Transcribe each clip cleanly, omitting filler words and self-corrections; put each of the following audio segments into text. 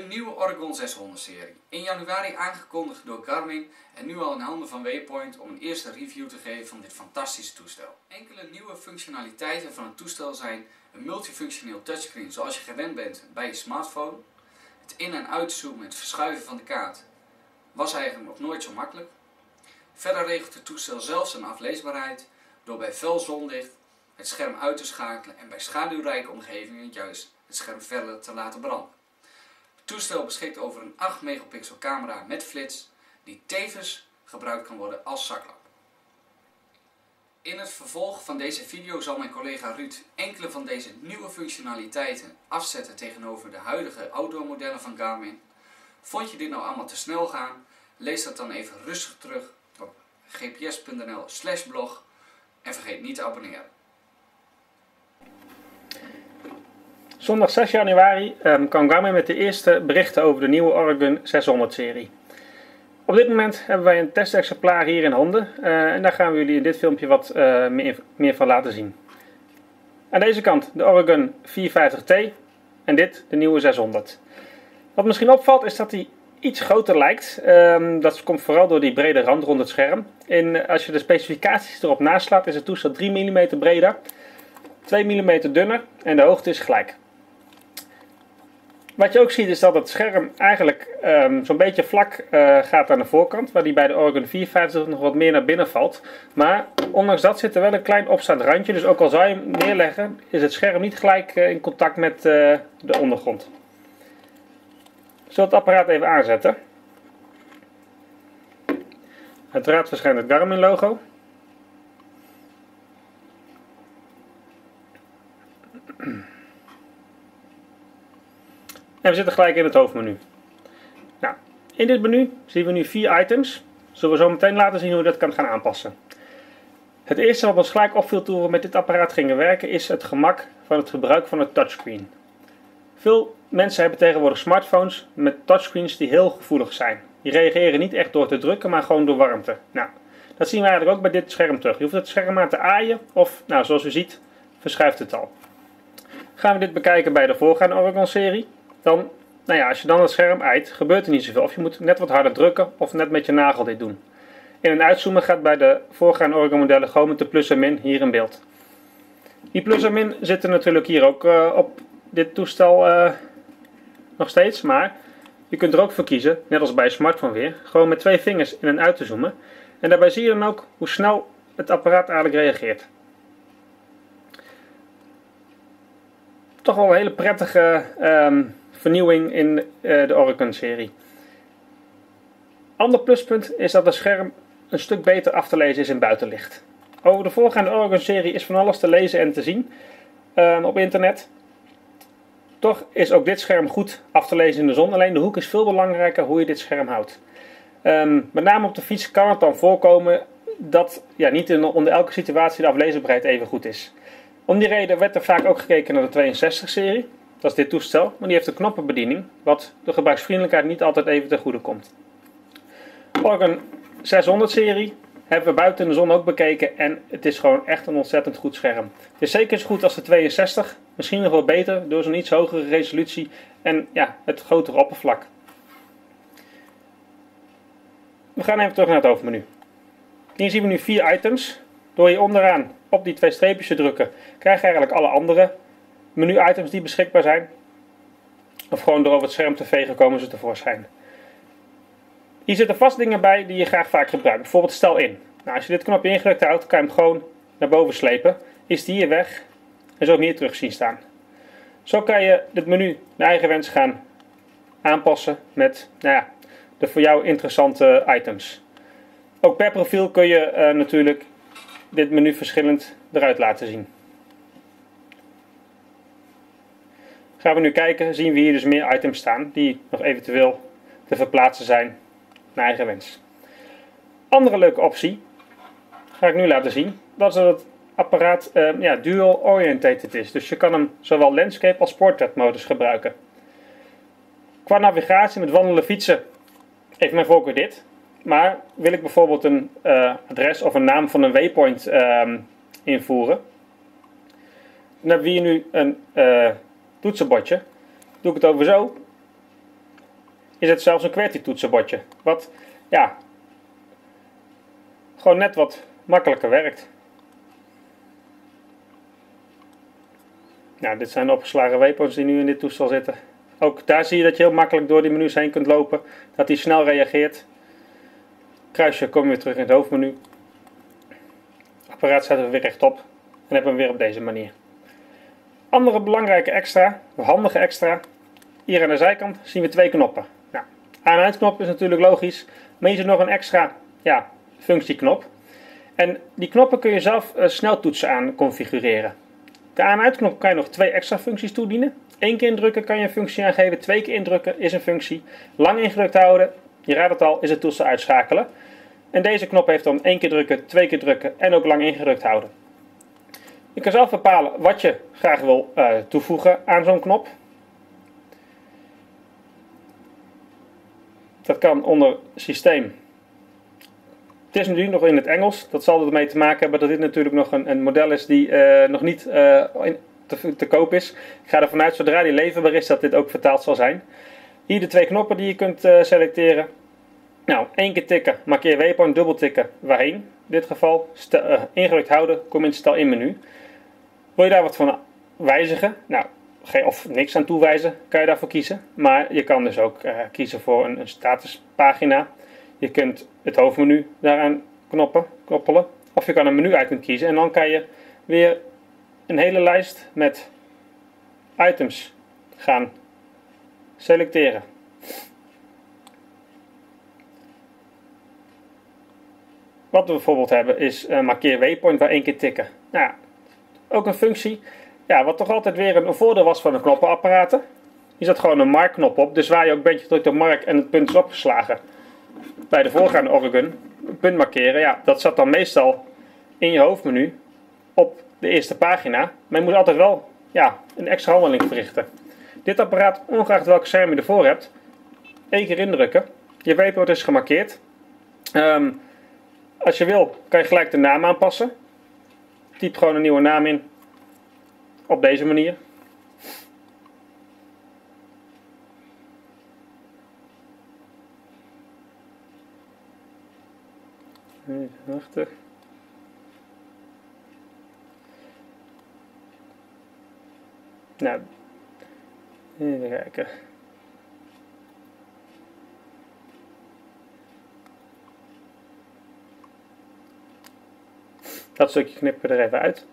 een nieuwe Oregon 600 serie. In januari aangekondigd door Garmin en nu al in handen van Waypoint om een eerste review te geven van dit fantastische toestel. Enkele nieuwe functionaliteiten van het toestel zijn een multifunctioneel touchscreen zoals je gewend bent bij je smartphone. Het in- en uitzoomen, het verschuiven van de kaart was eigenlijk nog nooit zo makkelijk. Verder regelt het toestel zelf zijn afleesbaarheid door bij fel zonlicht het scherm uit te schakelen en bij schaduwrijke omgevingen juist het scherm verder te laten branden. Het toestel beschikt over een 8 megapixel camera met flits die tevens gebruikt kan worden als zaklamp. In het vervolg van deze video zal mijn collega Ruud enkele van deze nieuwe functionaliteiten afzetten tegenover de huidige outdoor modellen van Garmin. Vond je dit nou allemaal te snel gaan? Lees dat dan even rustig terug op gps.nl/blog en vergeet niet te abonneren. Zondag 6 januari kwam Garmin met de eerste berichten over de nieuwe Oregon 600 serie. Op dit moment hebben wij een testexemplaar hier in handen en daar gaan we jullie in dit filmpje wat meer van laten zien. Aan deze kant de Oregon 450T en dit de nieuwe 600. Wat misschien opvalt is dat hij iets groter lijkt. Dat komt vooral door die brede rand rond het scherm. Als je de specificaties erop naslaat is het toestel 3 mm breder, 2 mm dunner en de hoogte is gelijk. Wat je ook ziet is dat het scherm eigenlijk zo'n beetje vlak gaat aan de voorkant, waar die bij de Oregon 450 nog wat meer naar binnen valt. Maar ondanks dat zit er wel een klein opstaand randje, dus ook al zou je hem neerleggen is het scherm niet gelijk in contact met de ondergrond. Ik zal het apparaat even aanzetten. Uiteraard verschijnt het Garmin logo. En we zitten gelijk in het hoofdmenu. Nou, in dit menu zien we nu 4 items. Zullen we zo meteen laten zien hoe je dat kan gaan aanpassen. Het eerste wat ons gelijk opviel toen we met dit apparaat gingen werken is het gemak van het gebruik van het touchscreen. Veel mensen hebben tegenwoordig smartphones met touchscreens die heel gevoelig zijn. Die reageren niet echt door te drukken, maar gewoon door warmte. Nou, dat zien we eigenlijk ook bij dit scherm terug. Je hoeft het scherm maar te aaien of, nou, zoals u ziet, verschuift het al. Gaan we dit bekijken bij de voorgaande Oregon serie. Dan, nou ja, als je dan het scherm aait, gebeurt er niet zoveel. Of je moet net wat harder drukken of net met je nagel dit doen. In een uitzoomen gaat bij de voorgaande Oregon modellen gewoon met de plus en min hier in beeld. Die plus en min zitten natuurlijk hier ook op dit toestel nog steeds. Maar je kunt er ook voor kiezen, net als bij een smartphone weer, gewoon met 2 vingers in en uit te zoomen. En daarbij zie je dan ook hoe snel het apparaat eigenlijk reageert. Toch wel een hele prettige vernieuwing in de Oregon serie. Ander pluspunt is dat het scherm een stuk beter af te lezen is in buitenlicht. Over de voorgaande Oregon serie is van alles te lezen en te zien op internet. Toch is ook dit scherm goed af te lezen in de zon. Alleen de hoek is veel belangrijker hoe je dit scherm houdt. Met name op de fiets kan het dan voorkomen dat niet onder elke situatie de afleesbaarheid even goed is. Om die reden werd er vaak ook gekeken naar de 62 serie. Dat is dit toestel, maar die heeft een knoppenbediening, wat de gebruiksvriendelijkheid niet altijd even ten goede komt. Oregon 600 serie hebben we buiten in de zon ook bekeken en het is gewoon echt een ontzettend goed scherm. Het is zeker zo goed als de 62, misschien nog wel beter door zo'n iets hogere resolutie en ja, het grotere oppervlak. We gaan even terug naar het hoofdmenu. Hier zien we nu 4 items. Door hier onderaan op die 2 streepjes te drukken krijg je eigenlijk alle andere menu-items die beschikbaar zijn. Of gewoon door over het scherm te vegen komen ze tevoorschijn. Hier zitten vast dingen bij die je graag vaak gebruikt. Bijvoorbeeld stel in. Nou, als je dit knopje ingedrukt houdt, kan je hem gewoon naar boven slepen. Is die hier weg en zo hem hier terug zien staan. Zo kan je dit menu naar eigen wens gaan aanpassen met de voor jou interessante items. Ook per profiel kun je natuurlijk dit menu verschillend eruit laten zien. Gaan we nu kijken, zien we hier dus meer items staan die nog eventueel te verplaatsen zijn naar eigen wens. Andere leuke optie ga ik nu laten zien. Dat is dat het apparaat dual orientated is. Dus je kan hem zowel landscape als portrait modus gebruiken. Qua navigatie met wandelen, fietsen heeft mijn voorkeur dit. Maar wil ik bijvoorbeeld een adres of een naam van een waypoint invoeren. Dan hebben we hier nu een toetsenbordje. Doe ik het over zo. is het zelfs een QWERTY toetsenbordje. Wat ja, gewoon net wat makkelijker werkt. Nou, dit zijn de opgeslagen waypoints die nu in dit toestel zitten. Ook daar zie je dat je heel makkelijk door die menus heen kunt lopen. Dat hij snel reageert. Kruisje kom je weer terug in het hoofdmenu. Apparaat zetten we weer rechtop. En hebben we hem weer op deze manier. Andere belangrijke extra, handige extra. Hier aan de zijkant zien we 2 knoppen. Nou, aan- en uitknop is natuurlijk logisch. Maar hier is nog een extra functieknop. En die knoppen kun je zelf sneltoetsen aan configureren. De aan- en uitknop kan je nog 2 extra functies toedienen. 1 keer indrukken kan je een functie aangeven. 2 keer indrukken is een functie. Lang ingedrukt houden, je raadt het al, is het toestel uitschakelen. En deze knop heeft dan 1 keer drukken, 2 keer drukken en ook lang ingedrukt houden. Je kan zelf bepalen wat je graag wil toevoegen aan zo'n knop. Dat kan onder systeem. Het is nu nog in het Engels. Dat zal ermee te maken hebben dat dit natuurlijk nog een model is die nog niet te koop is. Ik ga ervan uit zodra die leverbaar is dat dit ook vertaald zal zijn. Hier de 2 knoppen die je kunt selecteren. Nou, 1 keer tikken, markeer waypoint, dubbel tikken, waarheen. In dit geval, ingedrukt houden, kom in stel in menu. Wil je daar wat van wijzigen? Nou, of niks aan toewijzen, kan je daarvoor kiezen. Maar je kan dus ook kiezen voor een statuspagina. Je kunt het hoofdmenu daaraan koppelen. Of je kan een menu-item kiezen en dan kan je weer een hele lijst met items gaan selecteren. Wat we bijvoorbeeld hebben is markeer waypoint waar 1 keer tikken. Nou, ook een functie, ja, wat toch altijd weer een voordeel was van de knoppenapparaten. Hier zat gewoon een markknop op, dus waar je ook een beetje drukt op mark en het punt is opgeslagen. Bij de voorgaande Oregon, punt markeren, ja, dat zat dan meestal in je hoofdmenu op de eerste pagina. Maar je moet altijd wel een extra handeling verrichten. Dit apparaat, ongeacht welke scherm je ervoor hebt, 1 keer indrukken. Je waypoint is gemarkeerd. Als je wil, kan je gelijk de naam aanpassen. Typ gewoon een nieuwe naam in. Op deze manier. Even wachten. Nou, even kijken. Dat stukje knippen we er even uit.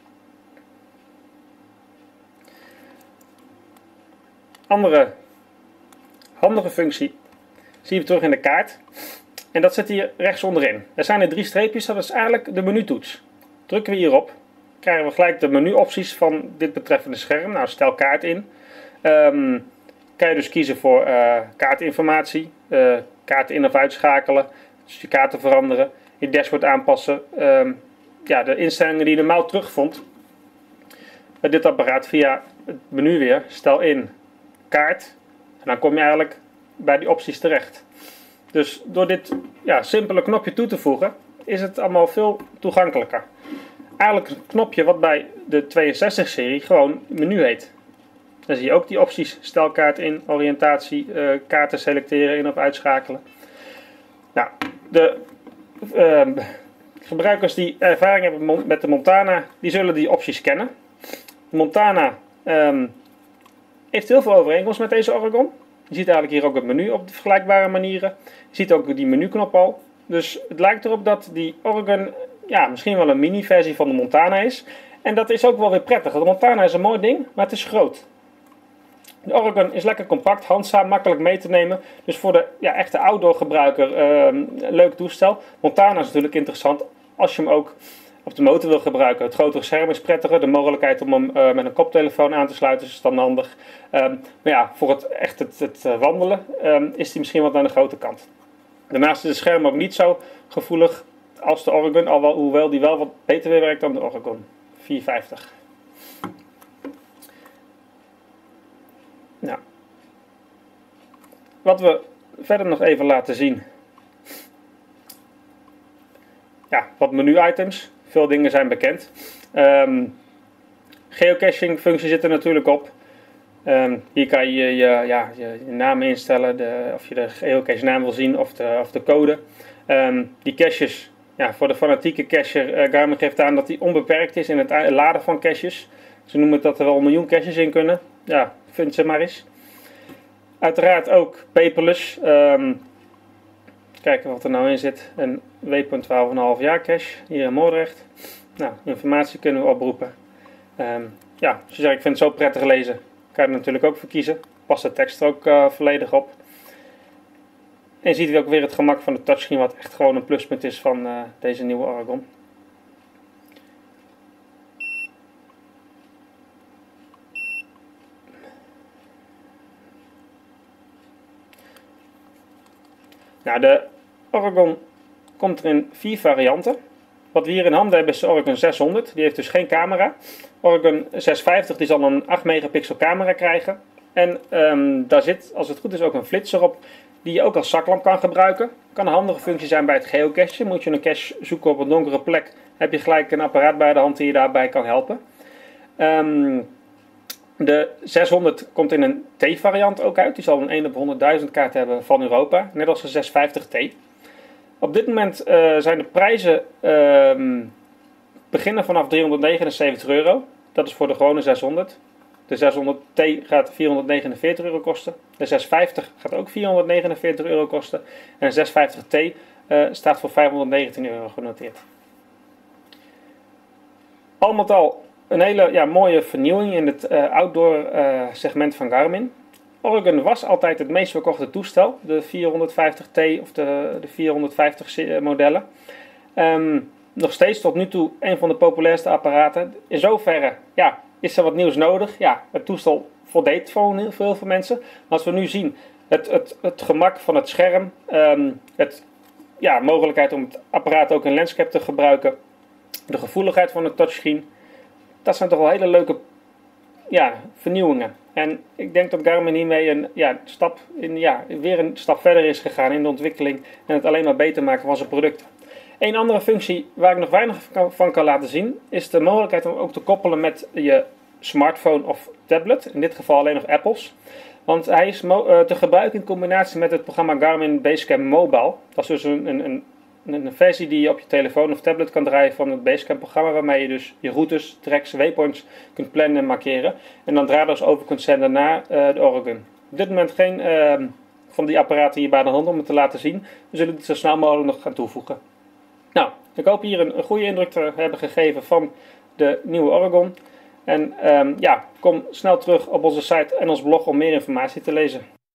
Andere handige functie zien we terug in de kaart. En dat zit hier rechts onderin. Er zijn er 3 streepjes, dat is eigenlijk de menutoets. Drukken we hierop, krijgen we gelijk de menuopties van dit betreffende scherm. Nou, stel kaart in. Kan je dus kiezen voor kaartinformatie, kaarten in- of uitschakelen, dus je kaarten veranderen, je dashboard aanpassen. De instellingen die je normaal terugvond bij dit apparaat via het menu weer, stel in kaart en dan kom je eigenlijk bij die opties terecht. Dus door dit simpele knopje toe te voegen is het allemaal veel toegankelijker. Eigenlijk een knopje wat bij de 62-serie gewoon menu heet. Dan zie je ook die opties, stel kaart in, oriëntatie, kaarten selecteren, in- of uitschakelen. Nou, de gebruikers die ervaring hebben met de Montana, die zullen die opties kennen. De Montana heeft heel veel overeenkomst met deze Oregon. Je ziet eigenlijk hier ook het menu op vergelijkbare manieren. Je ziet ook die menuknop al. Dus het lijkt erop dat die Oregon misschien wel een mini-versie van de Montana is. En dat is ook wel weer prettig. De Montana is een mooi ding, maar het is groot. De Oregon is lekker compact, handzaam, makkelijk mee te nemen. Dus voor de echte outdoor gebruiker een leuk toestel. Montana is natuurlijk interessant als je hem ook op de motor wil gebruiken. Het grotere scherm is prettiger. De mogelijkheid om hem met een koptelefoon aan te sluiten is dan handig. Maar voor het wandelen is die misschien wat aan de grote kant. Daarnaast is het scherm ook niet zo gevoelig als de Oregon, hoewel die wel wat beter weer werkt dan de Oregon 450. Nou, wat we verder nog even laten zien. Wat menu-items. Veel dingen zijn bekend. Geocaching functie zit er natuurlijk op. Hier kan je je naam instellen, of je de geocache naam wil zien of de code. Die caches, voor de fanatieke cacher, Garmin geeft aan dat die onbeperkt is in het laden van caches. Ze noemen het dat er wel 1 miljoen caches in kunnen. Ja, vind ze maar eens. Uiteraard ook paperless. Kijken wat er nou in zit. Een waypoint 12,5 jaar cache hier in Moordrecht. Nou, informatie kunnen we oproepen. Zoals ik vind het zo prettig lezen. Kan je er natuurlijk ook voor kiezen. Past de tekst er ook volledig op. En je ziet ook weer het gemak van de touchscreen, wat echt gewoon een pluspunt is van deze nieuwe Oregon. Nou, de Oregon komt er in 4 varianten. Wat we hier in handen hebben is de Oregon 600. Die heeft dus geen camera. Oregon 650 die zal een 8 megapixel camera krijgen. En daar zit, als het goed is, ook een flitser op die je ook als zaklamp kan gebruiken. Kan een handige functie zijn bij het geocachen. Moet je een cache zoeken op een donkere plek, heb je gelijk een apparaat bij de hand die je daarbij kan helpen. De 600 komt in een T-variant ook uit. Die zal een 1 op 100.000 kaart hebben van Europa. Net als de 650T. Op dit moment zijn de prijzen beginnen vanaf €379. Dat is voor de gewone 600. De 600T gaat €449 kosten. De 650 gaat ook €449 kosten. En de 650T staat voor €519 genoteerd. Al met al een hele mooie vernieuwing in het outdoor segment van Garmin. Oregon was altijd het meest verkochte toestel, de 450T of de 450 modellen. Nog steeds tot nu toe een van de populairste apparaten. In zoverre is er wat nieuws nodig. Ja, het toestel voldeed voor heel veel mensen. Maar als we nu zien, het gemak van het scherm, mogelijkheid om het apparaat ook in landscape te gebruiken, de gevoeligheid van het touchscreen, dat zijn toch wel hele leuke vernieuwingen. En ik denk dat Garmin hiermee weer een stap verder is gegaan in de ontwikkeling en het alleen maar beter maken van zijn producten. Een andere functie waar ik nog weinig van kan laten zien, is de mogelijkheid om ook te koppelen met je smartphone of tablet. In dit geval alleen nog Apple's. Want hij is te gebruiken in combinatie met het programma Garmin Basecamp Mobile. Dat is dus een versie die je op je telefoon of tablet kan draaien van het Basecamp programma, waarmee je dus je routes, tracks, waypoints kunt plannen en markeren. En dan draadloos over kunt zenden naar de Oregon. Op dit moment geen van die apparaten hier bij de hand om het te laten zien. We zullen het zo snel mogelijk nog gaan toevoegen. Nou, ik hoop hier een goede indruk te hebben gegeven van de nieuwe Oregon. En kom snel terug op onze site en ons blog om meer informatie te lezen.